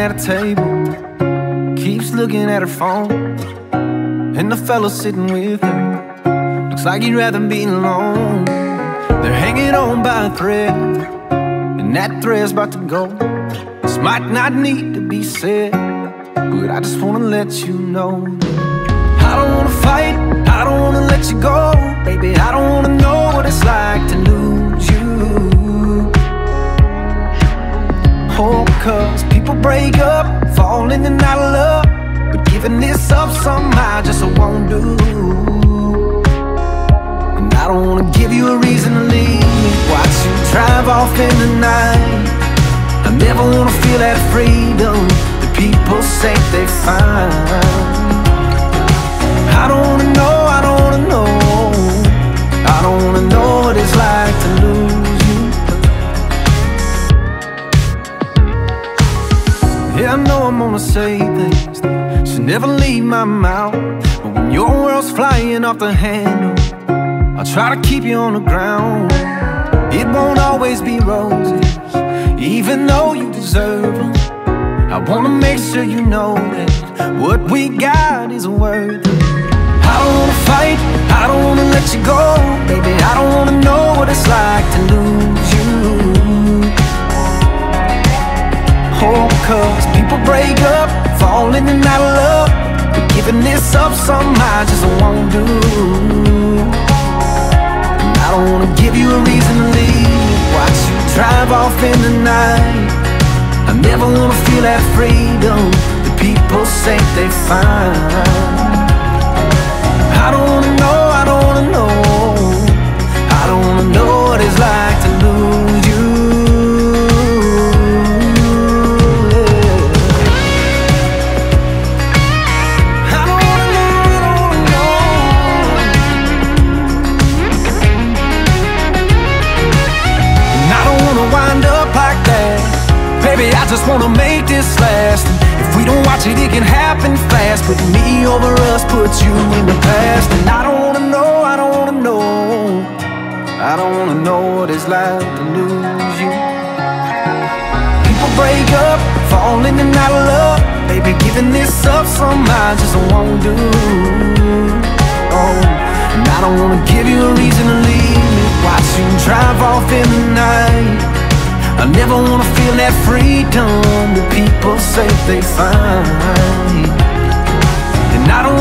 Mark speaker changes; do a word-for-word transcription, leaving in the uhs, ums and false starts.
Speaker 1: at a table, keeps looking at her phone, and the fella sitting with her looks like he'd rather be alone. They're hanging on by a thread, and that thread's about to go. This might not need to be said, but I just wanna let you know I don't wanna fight, I don't wanna let you go. Baby, I don't wanna know what it's like to lose you. Oh, cause people break up, fall in and out of love, but giving this up somehow just won't do. And I don't wanna give you a reason to leave, watch you drive off in the night. I never wanna feel that freedom that people say they find. I don't wanna know, I don't wanna know, I don't wanna know what it's like to lose you. Yeah, I know I'm gonna say things that should never leave my mouth, but when your world's flying off the handle, I'll try to keep you on the ground. It won't always be roses, even though you deserve them. I wanna make sure you know that what we got is worth it. I don't wanna fight, I don't wanna let you go. Baby, I don't wanna know what it's like to lose you. Oh, cause people break up, fall in and out of love, but giving this up somehow just won't do. And I don't wanna give you a reason to leave, watch you drive off in the night. I never wanna feel that freedom that people say they find. I don't wanna know, I don't wanna know, I don't wanna know what it's like to lose you. I don't wanna know, I don't wanna know. And I don't wanna wind up like that. Baby, I just wanna make this last. If we don't watch it, it can happen fast. Put me over us, put you in the past. And I don't wanna know, I don't wanna know, I don't wanna know what it's like to lose you. People break up, fall in and out of love, baby, giving this up somehow just won't do. Oh, and I don't wanna give you a reason to leave me, watch you drive off in the night. I never wanna feel that freedom that people say they find. And I don't